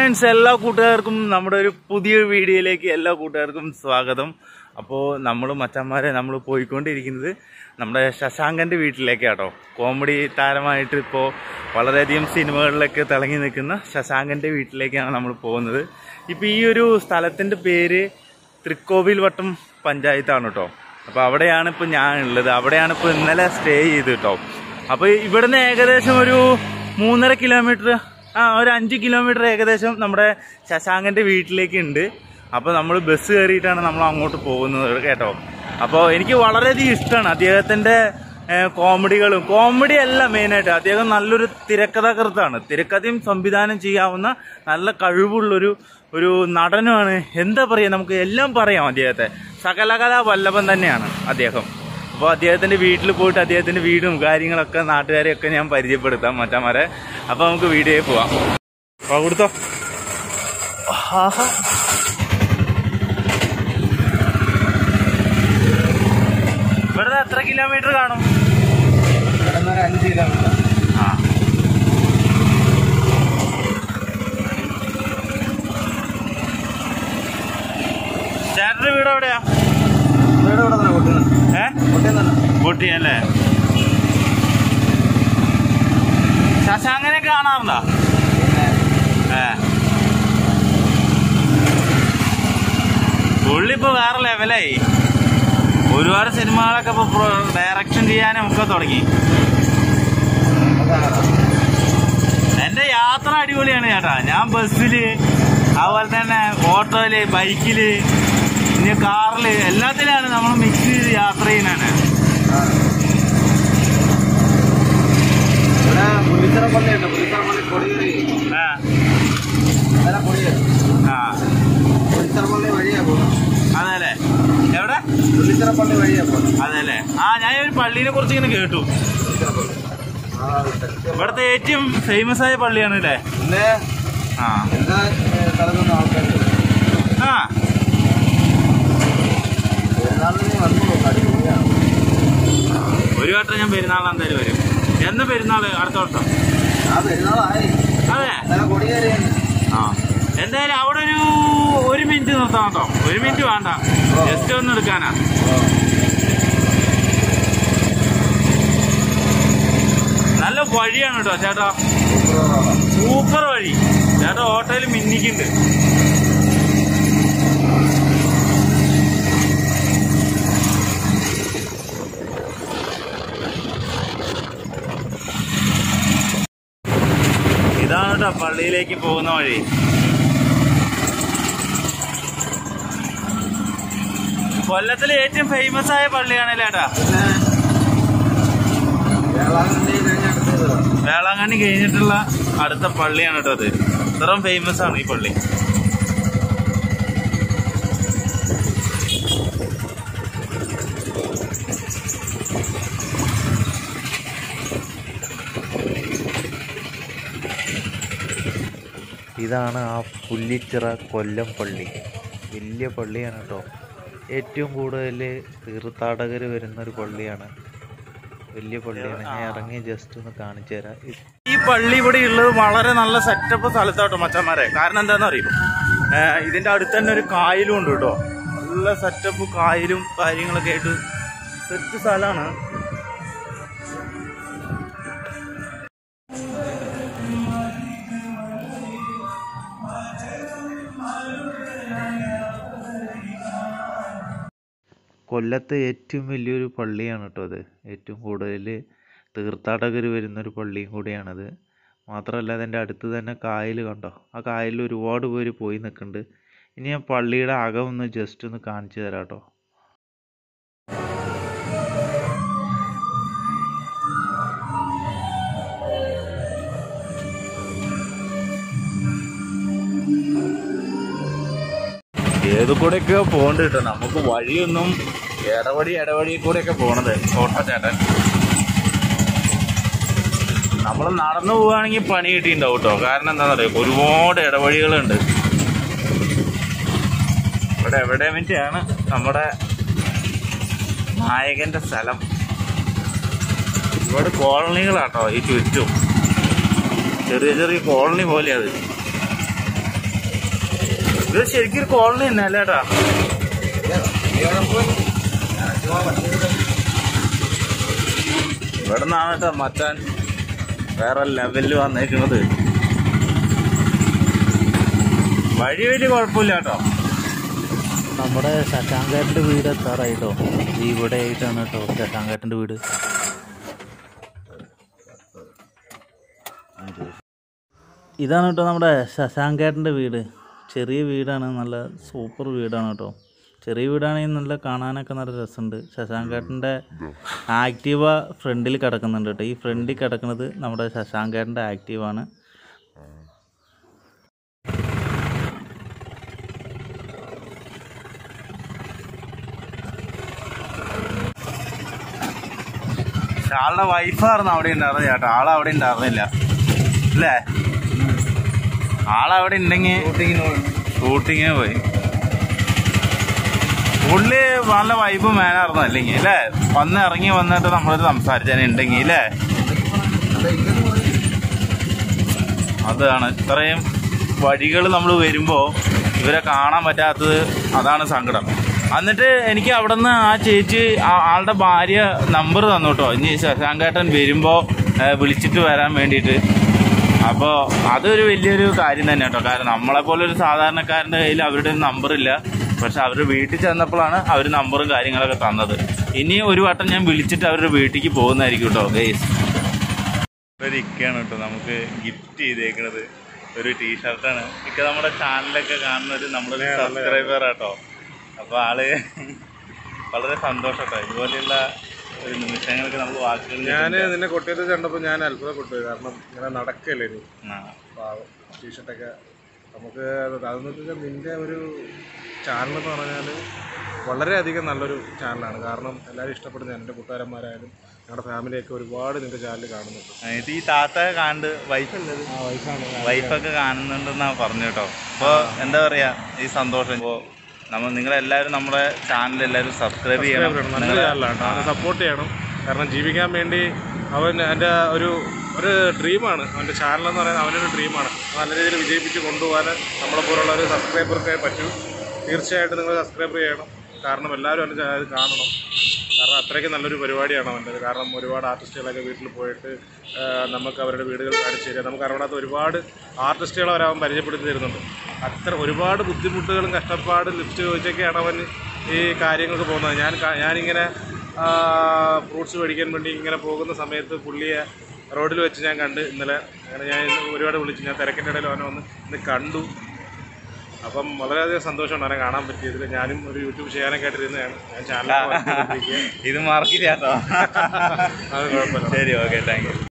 Friends, എല്ലാ കൂട്ടുകാർക്കും നമ്മുടെ ഒരു പുതിയ വീഡിയോയിലേക്ക് എല്ലാ കൂട്ടുകാർക്കും സ്വാഗതം. അപ്പോൾ നമ്മൾ പോയിക്കൊണ്ടിരിക്കുന്നത് നമ്മുടെ ശശാങ്കൻ്റെ വീട്ടിലേക്കാട്ടോ. കോമഡി താരമായിട്ട് ഇപ്പോൾ വളരെയധികം സിനിമകളിലൊക്കെ തിളങ്ങി നിൽക്കുന്ന ശശാങ്കൻ്റെ വീട്ടിലേക്കാണ് നമ്മൾ പോകുന്നത്. ഇപ്പോൾ ഈ ഒരു സ്ഥലത്തിൻ്റെ പേര് തൃക്കോവിൽ വട്ടം പഞ്ചായത്താണ് കേട്ടോ. അപ്പോൾ അവിടെയാണ് ഇപ്പോൾ ഞാൻ ഉള്ളത്. അവിടെയാണ് ഇപ്പോൾ ഇന്നലെ സ്റ്റേ ചെയ്ത് കേട്ടോ. അപ്പോൾ ഇവിടുന്ന് ഏകദേശം ഒരു 3.5 കിലോമീറ്റർ, ഒരു 5 കിലോമീറ്റർ ഏകദേശം നമ്മുടെ ശശാങ്കൻ്റെ വീട്ടിലേക്ക് ഉണ്ട്. അപ്പോൾ നമ്മൾ ബസ് കയറിയിട്ടാണ് നമ്മൾ അങ്ങോട്ട് പോകുന്നത് കേട്ടോ. അപ്പോൾ എനിക്ക് വളരെയധികം ഇഷ്ടമാണ് അദ്ദേഹത്തിൻ്റെ കോമഡികളും. കോമഡി അല്ല മെയിനായിട്ട്, അദ്ദേഹം നല്ലൊരു തിരക്കഥാകൃത്താണ്. തിരക്കഥയും സംവിധാനം ചെയ്യാവുന്ന നല്ല കഴിവുള്ളൊരു നടനുമാണ്. എന്താ പറയുക, നമുക്ക് എല്ലാം പറയാം അദ്ദേഹത്തെ. സകലകലാ വല്ലഭൻ തന്നെയാണ് അദ്ദേഹം. അപ്പോൾ അദ്ദേഹത്തിൻ്റെ വീട്ടിൽ പോയിട്ട് അദ്ദേഹത്തിൻ്റെ വീടും കാര്യങ്ങളൊക്കെ നാട്ടുകാരെയൊക്കെ ഞാൻ പരിചയപ്പെടുത്താം മച്ചാമാരെ. അപ്പോൾ നമുക്ക് വീഡിയോയിൽ പോവാം. അപ്പോൾ കൊടുത്തോ. ഇവിടുന്ന് എത്ര കിലോമീറ്റർ കാണും? 5 കിലോമീറ്റർ. ചേട്ടൻ്റെ വീട് എവിടെയാ? കൊട്ടിയല്ലേ? ശശാങ്കനെ കാണാറുണ്ടോ? പുള്ളിപ്പോ വേറെ ലെവലായി. ഒരുപാട് സിനിമകളൊക്കെ ഇപ്പൊ ഡയറക്ഷൻ ചെയ്യാനും ഒക്കെ തുടങ്ങി. എന്റെ യാത്ര അടിപൊളിയാണ് ചേട്ടാ. ഞാൻ ബസ്സില്, അതുപോലെ തന്നെ ഓട്ടോയില്, ബൈക്കില്, ഇനി കാറില്, എല്ലാത്തിലാണ് നമ്മൾ മിക്സ് ചെയ്ത് യാത്ര ചെയ്യുന്നതാണ്. അതെല്ലേ? എവിടെ? അതെല്ലേ? ഞാൻ ഒരു പള്ളീനെ കുറിച്ച് ഇങ്ങനെ കേട്ടു. ഇവിടുത്തെ ഏറ്റവും ഫേമസ് ആയ പള്ളിയാണ് അല്ലേ? ഒരു വട്ടം ഞാൻ പെരുന്നാൾ എന്തായാലും വരും. എന്ന് പെരുന്നാള്? അടുത്ത വർഷം. അതെ. എന്തായാലും അവിടെ ഒരു മിനിറ്റ് നിർത്താം കേട്ടോ. 1 മിനിറ്റ് വേണ്ട, ജസ്റ്റ് ഒന്ന് എടുക്കാനാ. നല്ല വഴിയാണ് കേട്ടോ ചേട്ടാ, സൂപ്പർ വഴി. ചേട്ടാ ഓട്ടോയിൽ മിന്നിക്കുണ്ട്. ഇതാണ് കേട്ടോ പള്ളിയിലേക്ക് പോകുന്ന വഴി. കൊല്ലത്തിലെ ഏറ്റവും ഫേമസ് ആയ പള്ളിയാണല്ലേ ചേട്ടാ? വേളാങ്കണ്ണി കഴിഞ്ഞിട്ടുള്ള അടുത്ത പള്ളിയാണ് കേട്ടോ അത്. ഇത്രയും ഫേമസ് ആണ് ഈ പള്ളി. ഇതാണ് ആ പുല്ലിച്ചിറ കൊല്ലം പള്ളി. വലിയ പള്ളിയാണ് കേട്ടോ. ഏറ്റവും കൂടുതൽ തീർത്ഥാടകർ വരുന്നൊരു പള്ളിയാണ്. വലിയ പള്ളിയാണ്. ഞാൻ ഇറങ്ങി ജസ്റ്റ് ഒന്ന് കാണിച്ചു തരാം. ഈ പള്ളി ഇവിടെ ഉള്ളത് വളരെ നല്ല സെറ്റപ്പ് സ്ഥലത്താട്ടോ മച്ചന്മാരെ. കാരണം എന്താണെന്ന് അറിയും, ഇതിൻ്റെ അടുത്ത് തന്നെ ഒരു കായലും ഉണ്ട് കേട്ടോ. നല്ല സെറ്റപ്പ് കായലും കാര്യങ്ങളൊക്കെ ആയിട്ട് സെറ്റ് സ്ഥലമാണ്. കൊല്ലത്തെ ഏറ്റവും വലിയൊരു പള്ളിയാണ് കേട്ടോ അത്. ഏറ്റവും കൂടുതൽ തീർത്ഥാടകർ വരുന്നൊരു പള്ളിയും കൂടിയാണത്. മാത്രമല്ല അതിൻ്റെ അടുത്ത് തന്നെ കായൽ കണ്ടോ. ആ കായലിൽ ഒരുപാട് പേര് പോയി നിൽക്കുന്നുണ്ട്. ഇനി ഞാൻ പള്ളിയുടെ അകം ഒന്ന് ജസ്റ്റ് ഒന്ന് കാണിച്ചു തരാം കേട്ടോ. ഏത് കൂടെയൊക്കെയോ പോകണ്ട കേട്ടോ. നമുക്ക് വഴിയൊന്നും ഇടവഴി കൂടെയൊക്കെ പോണത് ഓട്ടോ ചേട്ടൻ. നമ്മൾ നടന്നു പോവുകയാണെങ്കിൽ പണി കിട്ടിയിട്ടുണ്ടാവും കേട്ടോ. കാരണം എന്താണെന്ന് അറിയാം, ഒരുപാട് ഇടവഴികളുണ്ട് ഇവിടെ. എവിടെ വേണ്ടിയാണ് നമ്മുടെ നായകന്റെ സ്ഥലം. ഒരുപാട് കോളനികളാട്ടോ ഈ ചുറ്റും. ചെറിയ ചെറിയ കോളനി പോലെയത്. ഇത് ശരിക്കും ഒരു കോളനി തന്നെ അല്ലേ ഏട്ടാ? ഇവിടെ നിന്നാണ് കേട്ടോ മച്ചാൻ വേറെ ലെവലിൽ വന്നേക്കുന്നത്. വഴി വലിയ കുഴപ്പമില്ല കേട്ടോ. നമ്മുടെ ശശാങ്കേട്ടൻ്റെ വീട് എത്താറായിട്ടോ. ഇവിടെ ആയിട്ടാണ് കേട്ടോ ശശാങ്കേട്ടൻ്റെ വീട്. ഇതാണ് കേട്ടോ നമ്മുടെ ശശാങ്കേട്ടൻ്റെ വീട്. ചെറിയ വീടാണ്, നല്ല സൂപ്പർ വീടാണ് കേട്ടോ. ചെറിയ വീടാണെങ്കിൽ നല്ല കാണാനൊക്കെ നല്ല രസമുണ്ട്. ശശാങ്കേട്ടൻ്റെ ആക്റ്റീവ ഫ്രണ്ടിൽ കിടക്കുന്നുണ്ട് കേട്ടോ. ഈ ഫ്രണ്ടിൽ കിടക്കുന്നത് നമ്മുടെ ശശാങ്കേട്ടൻ്റെ ആക്റ്റീവാണ്. ആളുടെ വൈഫായിരുന്നു അവിടെ ഉണ്ടായിരുന്നത് ചേട്ടാ. ആളവിടെ ഉണ്ടായിരുന്നില്ല അല്ലേ? ആളവിടെ ഉണ്ടെങ്കിൽ ഷൂട്ടിങ്ങിന് പോയി. പുള്ളി നല്ല വൈബ് മേനായിരുന്നു അല്ലെങ്കിൽ അല്ലേ? ഇറങ്ങി വന്നിട്ട് നമ്മളത് സംസാരിച്ചതിന് ഉണ്ടെങ്കിൽ അല്ലേ? അതാണ് ഇത്രയും വഴികൾ നമ്മൾ വരുമ്പോൾ ഇവരെ കാണാൻ പറ്റാത്തത്, അതാണ് സങ്കടം. എന്നിട്ട് എനിക്ക് അവിടെ നിന്ന് ആ ചേച്ചി ആളുടെ ഭാര്യ നമ്പർ തന്നു കേട്ടോ, ഇനി ശശാങ്കേട്ടൻ വരുമ്പോൾ വിളിച്ചിട്ട് വരാൻ വേണ്ടിയിട്ട്. അപ്പോൾ അതൊരു വലിയൊരു കാര്യം തന്നെ കേട്ടോ. കാരണം നമ്മളെപ്പോലൊരു സാധാരണക്കാരൻ്റെ കയ്യിൽ അവരുടെ നമ്പറില്ല. പക്ഷെ അവരുടെ വീട്ടിൽ ചെന്നപ്പോഴാണ് അവർ നമ്പറും കാര്യങ്ങളൊക്കെ തന്നത്. ഇനി ഒരു വട്ടം ഞാൻ വിളിച്ചിട്ട് അവരുടെ വീട്ടിലേക്ക് പോകുന്നതായിരിക്കും കേട്ടോ ഗൈസ്. ഇതൊരിക്കാണ് കേട്ടോ നമുക്ക് ഗിഫ്റ്റ് ചെയ്തേക്കുന്നത്. ഒരു ടീഷർട്ടാണ്. ഇക്ക നമ്മുടെ ചാനലൊക്കെ കാണുന്ന ഒരു നമ്മുടെ സബ്സ്ക്രൈബർ കേട്ടോ. അപ്പോൾ ആള് വളരെ സന്തോഷം കേട്ടോ. ഇതുപോലെയുള്ള ഒരു നിമിഷങ്ങൾക്ക് നമ്മൾ വാക്കുകൾ. ഞാൻ നിന്നെ കൊട്ടിയത് കണ്ടപ്പോൾ ഞാൻ അത്ഭുതപ്പെട്ടു. കാരണം ഇങ്ങനെ നടക്കല്ലേ നീ ടീഷർട്ടൊക്കെ നമുക്ക്. അതെന്ന് വെച്ചാൽ നിൻ്റെ ഒരു ചാനലെന്ന് പറഞ്ഞാൽ വളരെയധികം നല്ലൊരു ചാനലാണ്. കാരണം എല്ലാവരും ഇഷ്ടപ്പെടുന്ന എൻ്റെ കൂട്ടുകാരന്മാരായാലും ഞങ്ങളുടെ ഫാമിലിയൊക്കെ ഒരുപാട് നിൻ്റെ ചാനൽ കാണുന്നുണ്ട്. ഇത് ഈ താത്ത കാണുന്നുണ്ട്, വൈഫല്ലത് വൈഫൊക്കെ കാണുന്നുണ്ടെന്നാണ് പറഞ്ഞു കേട്ടോ. അപ്പോൾ എന്താ പറയുക, ഈ സന്തോഷം. ഇപ്പോൾ നിങ്ങളെല്ലാവരും നമ്മുടെ ചാനൽ എല്ലാവരും സബ്സ്ക്രൈബ് ചെയ്യണം. നല്ല ചാനലാണ്, അവനെ സപ്പോർട്ട് ചെയ്യണം. കാരണം ജീവിക്കാൻ വേണ്ടി അവൻ എൻ്റെ ഒരു ഡ്രീമാണ്. അവൻ്റെ ചാനലെന്ന് പറയുന്നത് അവനൊരു ഡ്രീമാണ്. നല്ല രീതിയിൽ വിജയിപ്പിച്ച് കൊണ്ടുപോകാൻ നമ്മളെപ്പോലുള്ള ഒരു സബ്സ്ക്രൈബർക്ക് പറ്റും. തീർച്ചയായിട്ടും നിങ്ങൾ സബ്സ്ക്രൈബ് ചെയ്യണം. കാരണം എല്ലാവരും അവൻ്റെ ചാനൽ കാണണം. കാരണം അത്രയ്ക്ക് നല്ലൊരു പരിപാടിയാണ് അവൻ്റെത്. കാരണം ഒരുപാട് ആർട്ടിസ്റ്റുകളൊക്കെ വീട്ടിൽ പോയിട്ട് നമുക്ക് അവരുടെ വീടുകൾ കാണിച്ചു തരിക. നമുക്ക് അറിയാത്ത ഒരുപാട് ആർട്ടിസ്റ്റുകൾ അവൻ പരിചയപ്പെടുത്തി തരുന്നുണ്ട്. അത്ര ഒരുപാട് ബുദ്ധിമുട്ടുകളും കഷ്ടപ്പാട് ലിഫ്റ്റ് ചോദിച്ചൊക്കെയാണ് അവൻ ഈ കാര്യങ്ങൾക്ക് പോകുന്നത്. ഞാനിങ്ങനെ ഫ്രൂട്ട്സ് മേടിക്കാൻ വേണ്ടി ഇങ്ങനെ പോകുന്ന സമയത്ത് പുള്ളിയെ റോഡിൽ വെച്ച് ഞാൻ കണ്ട് ഇന്നലെ. അങ്ങനെ ഞാൻ ഒരുപാട് വിളിച്ചു. ഞാൻ തിരക്കിൻ്റെ ഇടയിൽ അവനെ വന്ന് ഇന്ന് കണ്ടു. അപ്പം വളരെയധികം സന്തോഷമുണ്ട് അവനെ കാണാൻ പറ്റിയതിൽ. ഞാനും ഒരു യൂട്യൂബ് ചെയ്യാനൊക്കെ ആയിട്ടിരുന്നതാണ്. ഞാൻ ചാനൽ ഇത് മാർക്കില്ല കേട്ടോ. അത് കുഴപ്പമില്ല. ശരി, ഓക്കെ, താങ്ക് യു.